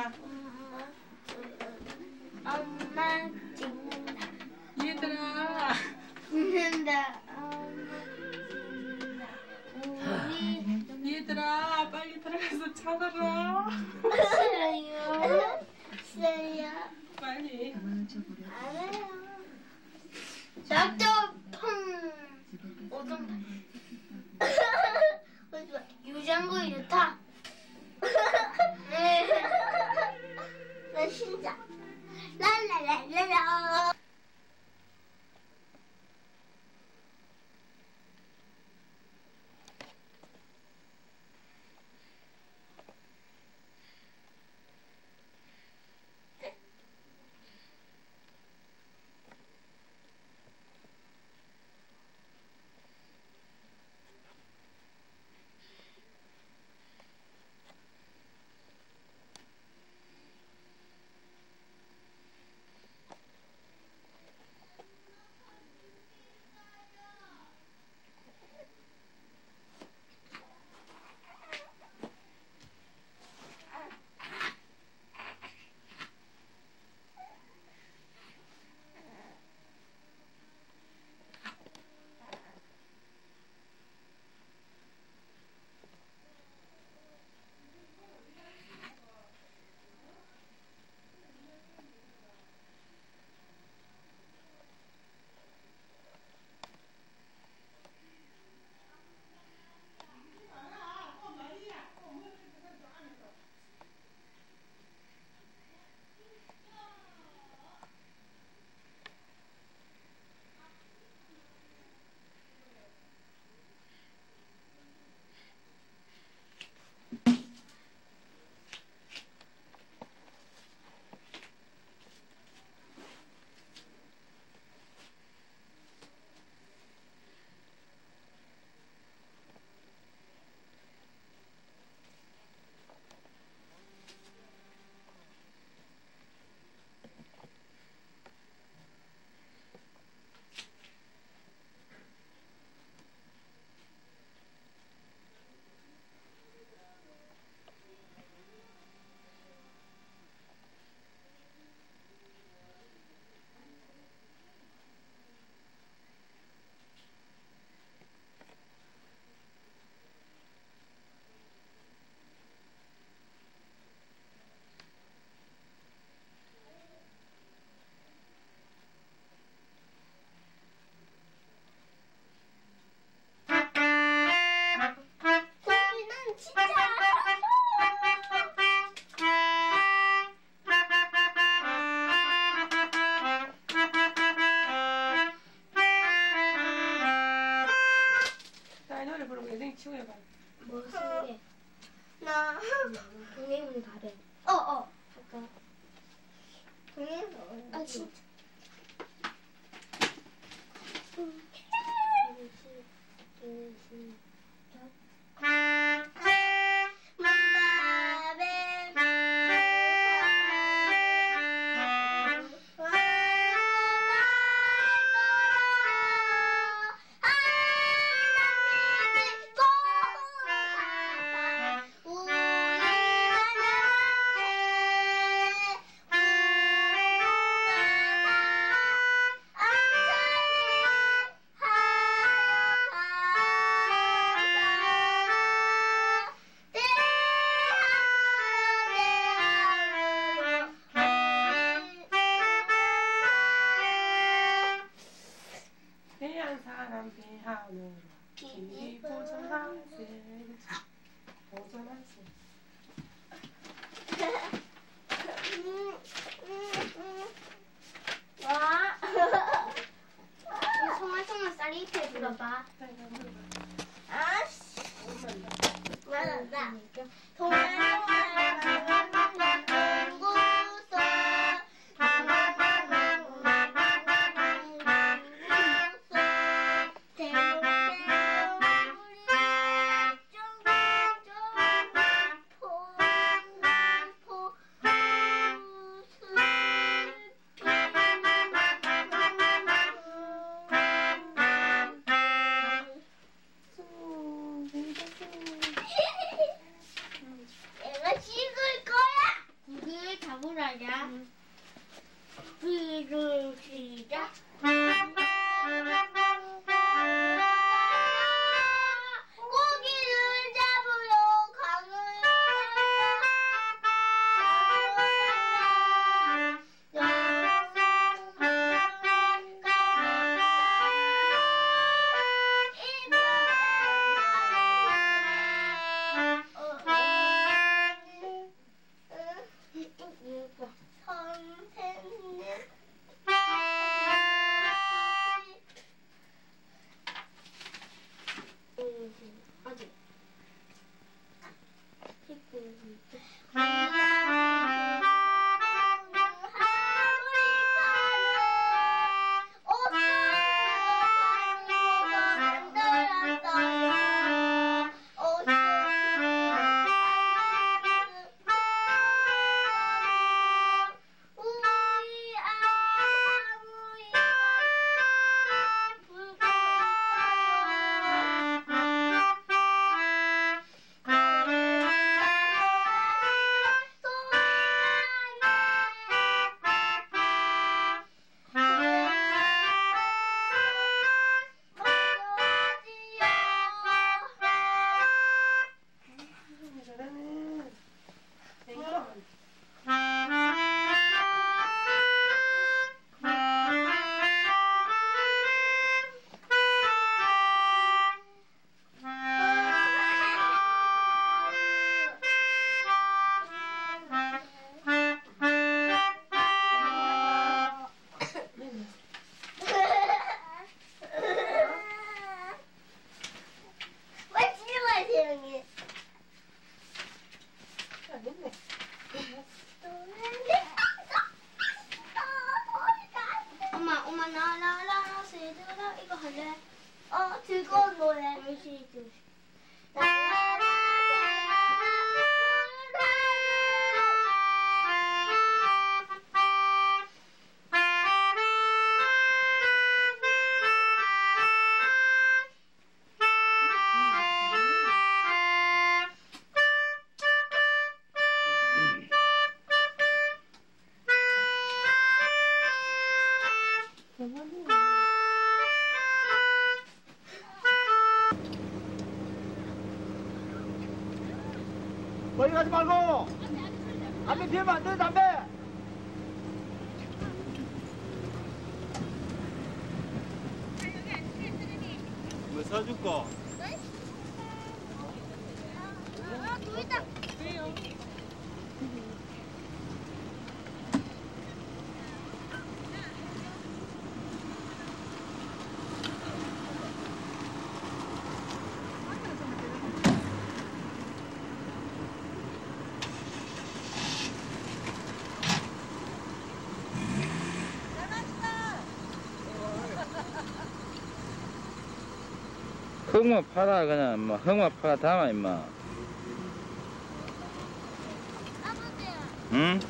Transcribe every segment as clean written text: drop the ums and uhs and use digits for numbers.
찍는다. 엄마 찍는다. 얘들아. 찍는다. 얘들아 빨리 들어가서 자더라. 싫어요. 싫어요. 빨리. 알아요. 나도 펑. 오줌. 유장구 좋다. 나 진짜. 랄랄랄랄라. 치워봐. 뭐 쓰는 게? 나 동네문이 가래. 잠깐. 동네문 아 진짜. 사람 비하는 길이 보존하세 보존하세. 와. 송알송알 쌀이 입에 들어봐. 아씨. 맞아. 시작이야. 둘, 시작. 고기를 잡으러 강을 엄마 나라라 세들아 이거 할래? 즐거운 노래. 거기 가지 말고 담배 피우면 안 돼. 담배 뭐 사줄까? 흙만 팔아 그냥 뭐 흙만 팔아 담아 임마. 응?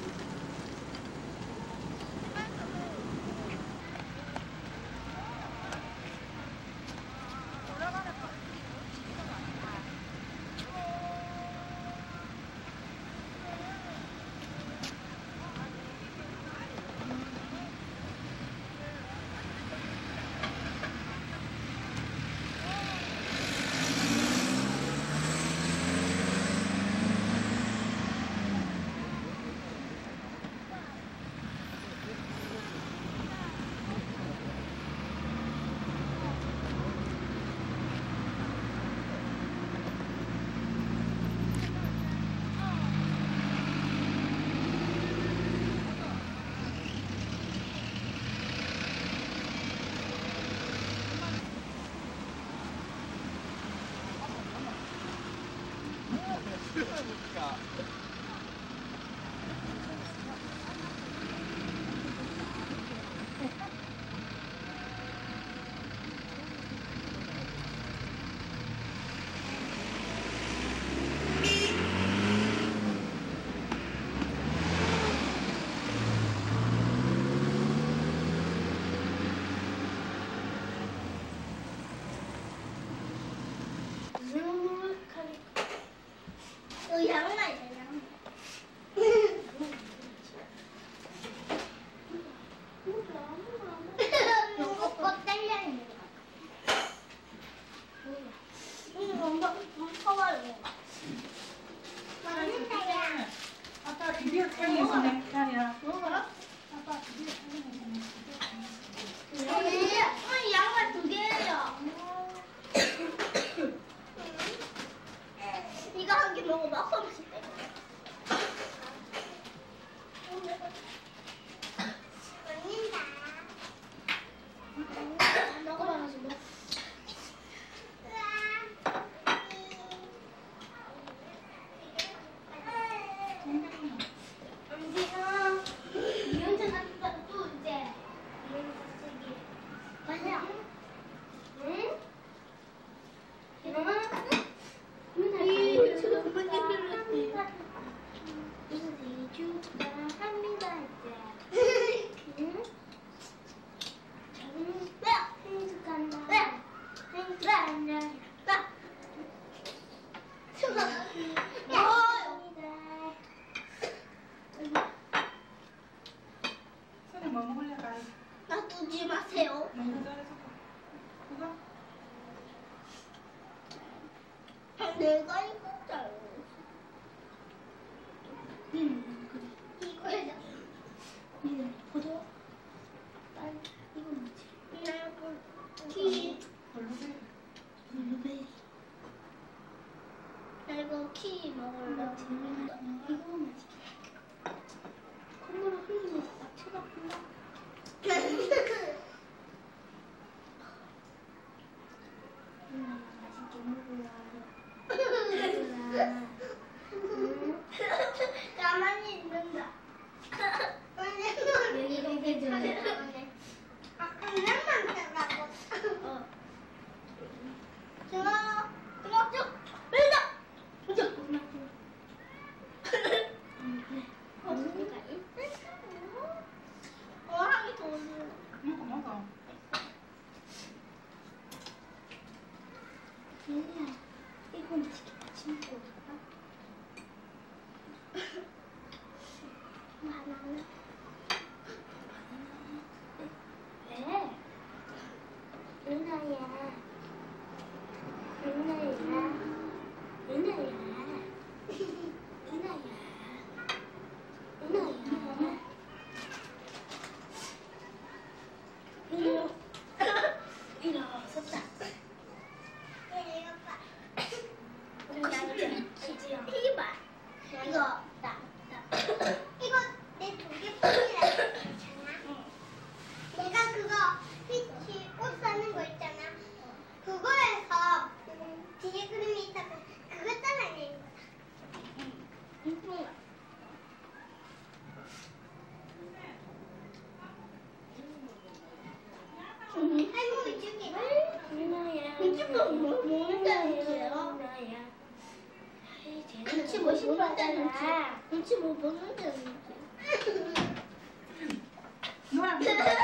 드디어 촬영했네, 야야. 엄마 양말 2개예요. 이거 한 개 먹어봐. 맛있대. 먹어봐 가지고. 이현재 같은 거또 이제 맞아. 응? 축하합니다. 응? 선이 뭐 먹을래, 가? 놔두지 마세요. 너무 잘해서. 그거? 내가 이거 잘. 이거 해줘. 보도. 빨리 이거 뭐지? 키. 블루베리. 블루베리. 나 이거 키 먹을래. 이거 맛있게. 콧물 흘리면서 딱 쳐다본다. 맛있게 먹어야. 가만히 있는다. 여기가 이게 그냥만 되라고. 중앙 쭉 밀다. 하기 더 먹어. 얘야, 이거 맛있겠다. 진짜. 바나나. 왜? 은하야. 은하야. 은하야. 은하야. 은하야. 일어섰다. 피봐. 이거 이거 내 2개 뿐이라 했잖아. 내가 그거 피치 옷 사는 거 있잖아. 그거에서 뒤에 그림이 있다고 그거 잘라낸 거다. 할머니 중에 이쪽도 뭐 먹는다는데요? 눈치 뭐 싶었다는지. 눈치 뭐 먹는다는지. 너랑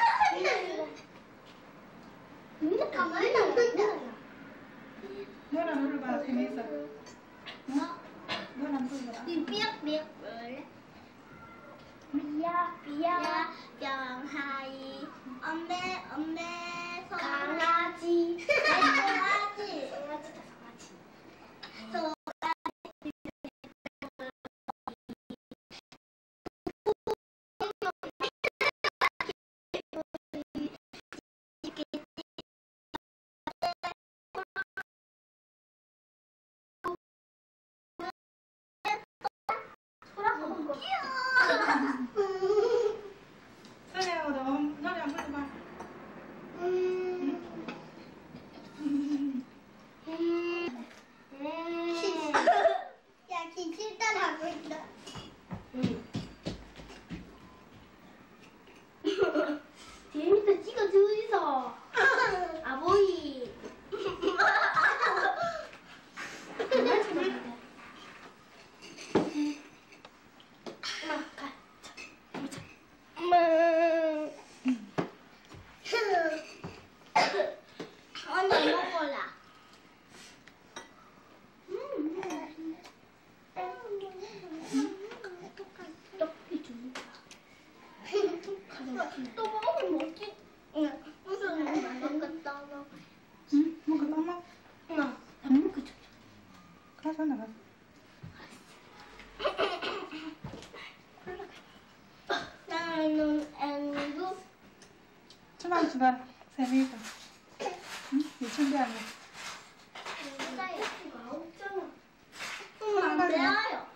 가만히 있는다. 너랑 놀러봐, 재밌어. 너랑 놀러봐. 삐약삐약 볼래? 삐약 병하이 엄매 강아지 강아지다 강아지 선이하고 너랑 놀러봐. 야, 기칠단 하고 있다. 재밌다, 찍어 주이소. 아보이. 언니 먹어라. 또 먹으면 먹지? 응. 무슨 먹겠다. 응? 먹어, 엄마? 응. 안 먹겠다. 가서 나가. 아빠한테 주라. 세미가. 응? 네 준비하네. 안 돼요.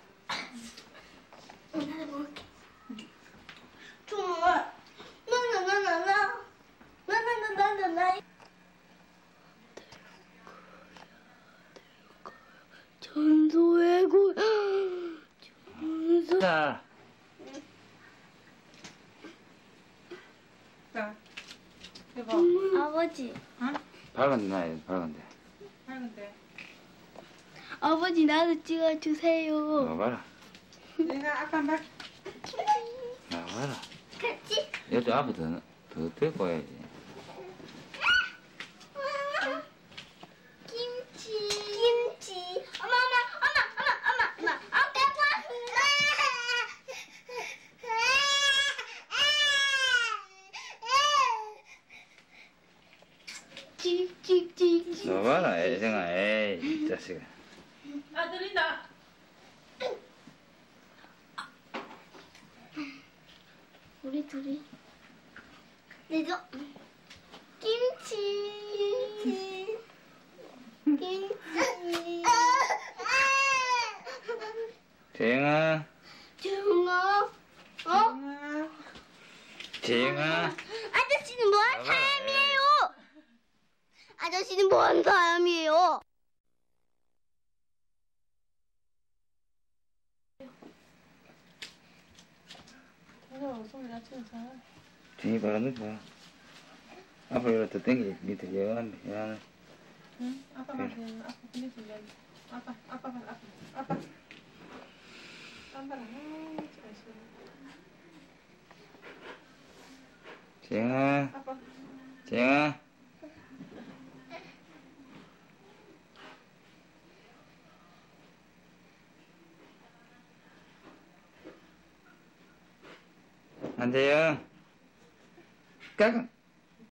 나도 먹을게. 정말. 나나나나나. 전소의 고. 전소. 자, 자, 여보. 아버지. 응? 밝은데 나야 밝은데. 밝은데. 아버지 나도 찍어주세요. 나와봐라. 내가 아빠 막. 나와봐라. 같이. 여기 앞에 더 데리고 와야지. 김치. 엄마. 아까 찍찍찍. 나와봐라, 애생아, 에이, 이 자식아. 아, 들린다. 우리 둘이. 내줘. 김치. 김치. 재영아, 정아. 아, 재영아. 아저씨는 뭐하는 사람이에요? 아저씨는 뭐하는 사람이에요? 소리 낮추면서. 재영이 봐라, 너 봐. 앞으로 이렇게 더 당겨, 밑에 여하네. 응? 아빠 봐. 아빠 끝내줄래. 아빠. 딴 봐라. 재영아, 아빠. 재영아. 안돼요. 까까.